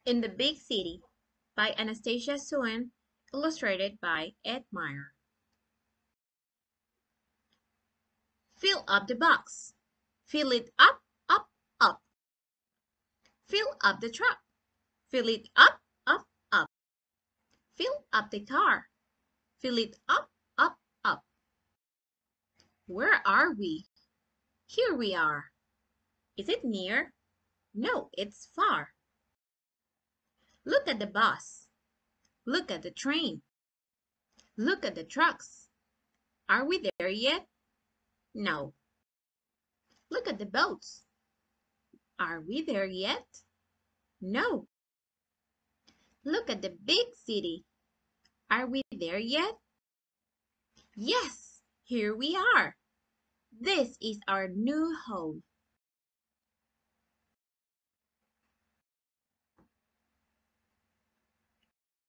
In the Big City by Anastasia Suen, illustrated by Ed Meyer. Fill up the box. Fill it up, up, up. Fill up the truck. Fill it up, up, up. Fill up the car. Fill it up, up, up. Where are we? Here we are. Is it near? No, it's far. Look at the bus. Look at the train. Look at the trucks. Are we there yet? No. Look at the boats. Are we there yet? No. Look at the big city. Are we there yet? Yes, here we are. This is our new home.